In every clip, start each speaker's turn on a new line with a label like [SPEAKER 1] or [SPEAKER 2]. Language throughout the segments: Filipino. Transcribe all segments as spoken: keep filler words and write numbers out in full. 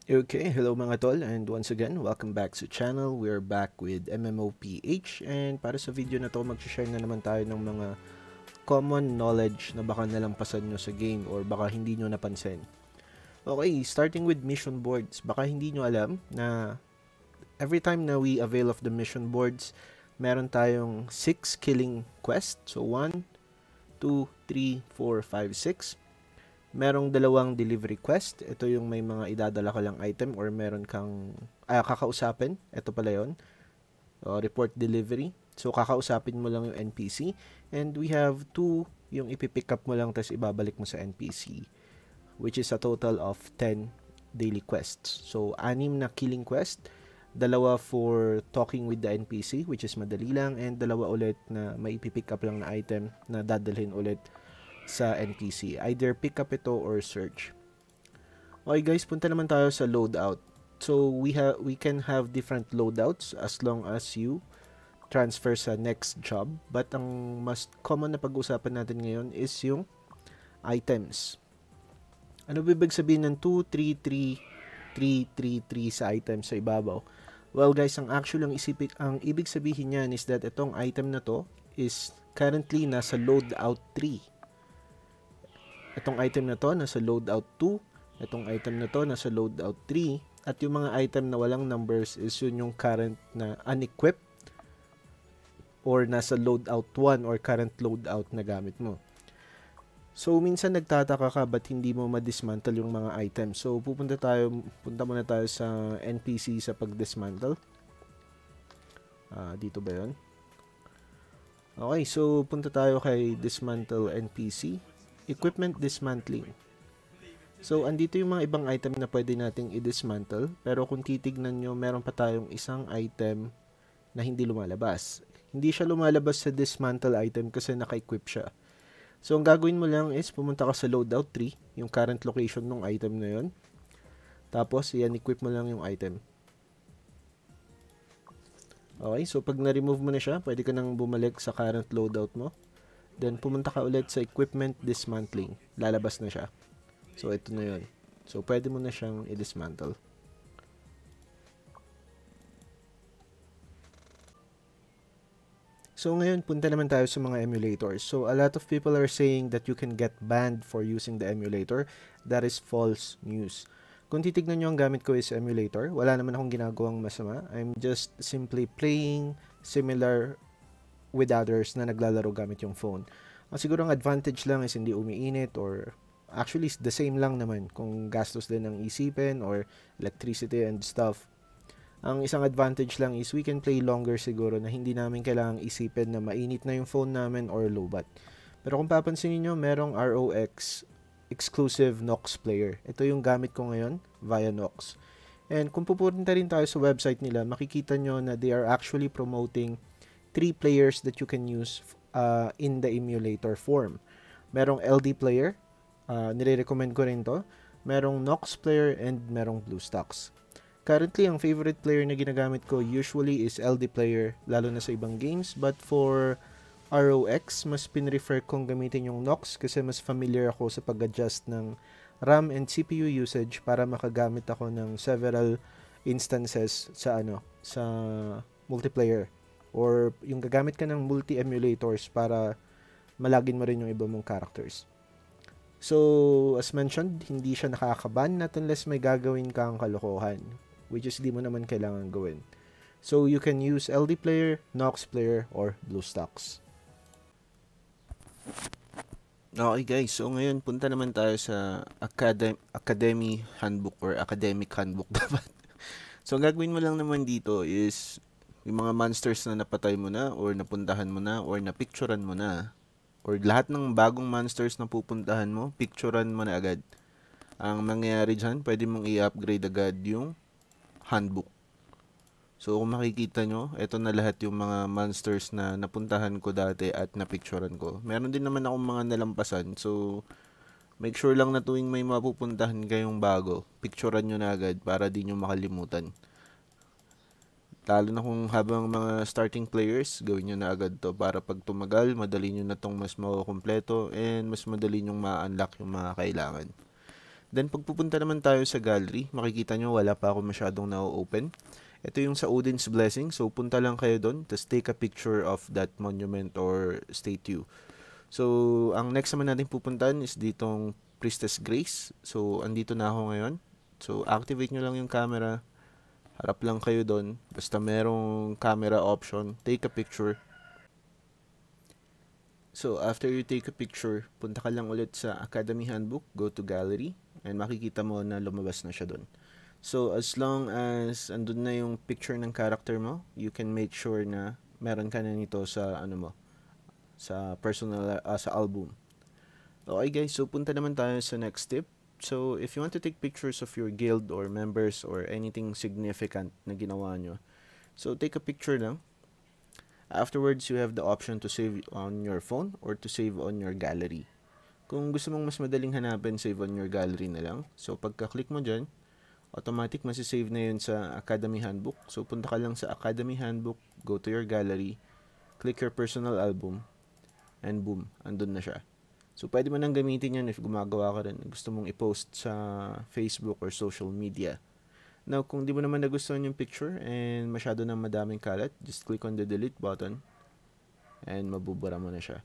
[SPEAKER 1] Okay, hello mga tol, and once again, welcome back to channel. We're back with M M O P H, and para sa video na to, mag-share na naman tayo ng mga common knowledge na baka nalampasan nyo sa game or baka hindi nyo napansin. Okay, starting with mission boards. Baka hindi nyo alam na every time na we avail of the mission boards, meron tayong six killing quest. So one, two, three, four, five, six. Merong dalawang delivery quest. Ito yung may mga idadala ka lang item or meron kang ah, kakausapin. Ito pala yun. Uh, report delivery. So, kakausapin mo lang yung N P C. And we have two, yung ipipick up mo lang tapos ibabalik mo sa N P C. Which is a total of ten daily quests. So, anim na killing quest. Dalawa for talking with the N P C, which is madali lang. And dalawa ulit na may ipipick up lang na item na dadalhin ulit sa N P C. Either pick up ito or search. Okay guys, punta naman tayo sa loadout. So we have we can have different loadouts as long as you transfer sa next job. But ang mas common na pag-usapan natin ngayon is yung items. Ano bibig sabihin ng two, three, three, three, three, three sa items sa ibabaw? Well guys, ang actual ang isipin, ang ibig sabihin niyan is that itong item na to is currently nasa loadout three. Itong item na to, nasa loadout two. Itong item na to, nasa loadout three. At yung mga item na walang numbers is yun yung current na unequipped or nasa loadout one or current loadout na gamit mo. So, minsan nagtataka ka ba't hindi mo ma-dismantle yung mga items. So, pupunta tayo, punta muna tayo sa N P C sa pag-dismantle. Uh, dito ba yun? Okay, so punta tayo kay dismantle N P C. Equipment dismantling. So, andito yung mga ibang item na pwede nating i-dismantle. Pero kung titignan nyo, meron pa tayong isang item na hindi lumalabas. Hindi siya lumalabas sa dismantle item kasi naka-equip siya. So, ang gagawin mo lang is pumunta ka sa loadout three, yung current location ng item na yun. Tapos, yan, equip mo lang yung item. Okay, so pag na-remove mo na siya, pwede ka nang bumalik sa current loadout mo. Then, pumunta ka ulit sa equipment dismantling. Lalabas na siya. So, ito na yun. So, pwede mo na siyang i-dismantle. So, ngayon, punta naman tayo sa mga emulators. So, a lot of people are saying that you can get banned for using the emulator. That is false news. Kung titignan nyo, ang gamit ko is emulator. Wala naman akong ginagawang masama. I'm just simply playing similar with others na naglalaro gamit yung phone. Ang siguro ang advantage lang is hindi umiinit or actually the same lang naman kung gastos din ng isipin or electricity and stuff. Ang isang advantage lang is we can play longer siguro na hindi namin kailangang isipin na mainit na yung phone namin or lowbat. Pero kung papansin niyo, merong R O X exclusive Nox player. Ito yung gamit ko ngayon via Nox. And kung pupunta rin tayo sa website nila, makikita nyo na they are actually promoting three players that you can use uh, in the emulator form. Merong L D player, uh, nire-recommend ko rin to. Merong Nox player and merong BlueStacks. Currently, ang favorite player na ginagamit ko usually is L D player, lalo na sa ibang games. But for R O X, mas pinrefer kong gamitin yung Nox kasi mas familiar ako sa pag-adjust ng RAM and C P U usage para makagamit ako ng several instances sa ano sa multiplayer. Or yung gagamit ka ng multi-emulators para malagin mo rin yung iba mong characters. So, as mentioned, hindi siya nakakaban not unless may gagawin kang kalokohan, which is di mo naman kailangan gawin. So, you can use L D player, Nox player, or BlueStacks. Okay guys, so ngayon punta naman tayo sa Academy, Academy Handbook or Academic Handbook dapat. So, ang gagawin mo lang naman dito is yung mga monsters na napatay mo na or napuntahan mo na or napicturan mo na or lahat ng bagong monsters na pupuntahan mo, picturan mo na agad. Ang mangyayari dyan, pwede mong i-upgrade agad yung handbook. So, kung makikita nyo, ito na lahat yung mga monsters na napuntahan ko dati at napicturan ko. Meron din naman akong mga nalampasan. So, make sure lang na tuwing may mapupuntahan kayong bago, picturan nyo na agad para di nyo makalimutan. Lalo na kung habang mga starting players, gawin nyo na agad to para pag tumagal, madali nyo na tong mas makukumpleto and mas madali nyong ma-unlock yung mga kailangan. Then pag pupunta naman tayo sa gallery, makikita nyo wala pa ako masyadong na-open. Ito yung sa Odin's Blessing. So punta lang kayo doon, tapos take a picture of that monument or statue. So ang next naman natin pupuntahan is ditong Priestess Grace. So andito na ako ngayon. So activate nyo lang yung camera. Harap lang kayo doon. Basta merong camera option, take a picture. So after you take a picture, punta ka lang ulit sa Academy Handbook, go to Gallery, and makikita mo na lumabas na siya doon. So as long as andun na yung picture ng character mo, you can make sure na meron ka na nito sa ano mo, sa personal uh, sa album. Okay guys, so punta naman tayo sa next tip. So if you want to take pictures of your guild or members or anything significant na ginawa nyo, so take a picture lang. Afterwards, you have the option to save on your phone or to save on your gallery. Kung gusto mong mas madaling hanapin, save on your gallery na lang. So pagka-click mo dyan, automatic masisave na yun sa Academy Handbook. So punta ka lang sa Academy Handbook, go to your gallery, click your personal album, and boom, andun na siya. So pwede mo nang gamitin yan if gumagawa ka rin, gusto mong i-post sa Facebook or social media. Now, kung di mo naman nagustuhan yung picture and masyado na madaming kalat, just click on the delete button and mabubura mo na siya.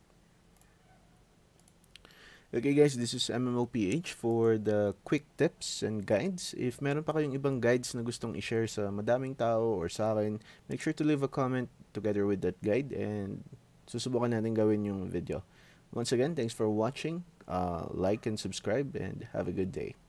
[SPEAKER 1] Okay guys, this is M M O P H for the quick tips and guides. If meron pa kayong ibang guides na gustong i-share sa madaming tao or sa akin, make sure to leave a comment together with that guide and susubukan natin gawin yung video. Once again, thanks for watching. Uh, like and subscribe and have a good day.